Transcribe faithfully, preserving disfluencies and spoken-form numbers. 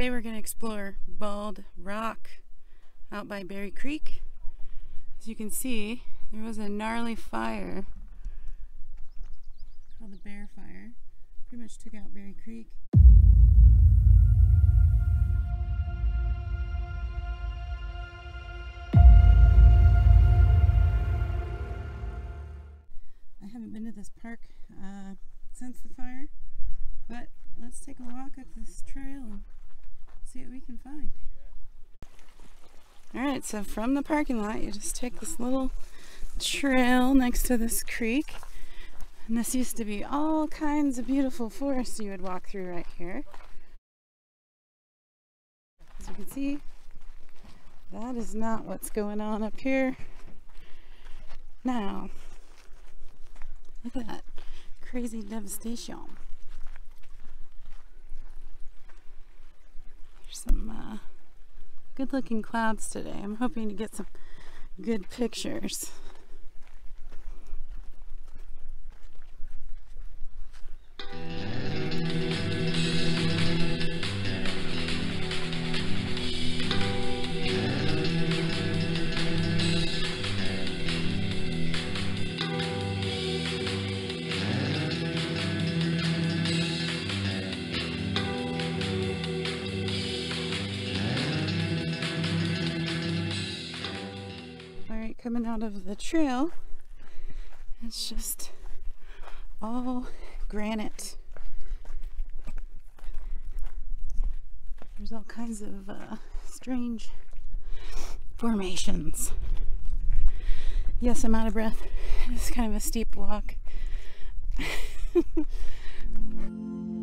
Today we're going to explore Bald Rock out by Berry Creek. As you can see, there was a gnarly fire called the Bear Fire. Pretty much took out Berry Creek. I haven't been to this park uh, since the fire, but let's take a walk up this trail and see what we can find. Alright, so from the parking lot you just take this little trail next to this creek, and this used to be all kinds of beautiful forests you would walk through right here. As you can see, that is not what's going on up here now. Look at that crazy devastation. There's some uh, good looking clouds today. I'm hoping to get some good pictures. Coming out of the trail, it's just all granite. There's all kinds of uh, strange formations. Yes, I'm out of breath. It's kind of a steep walk.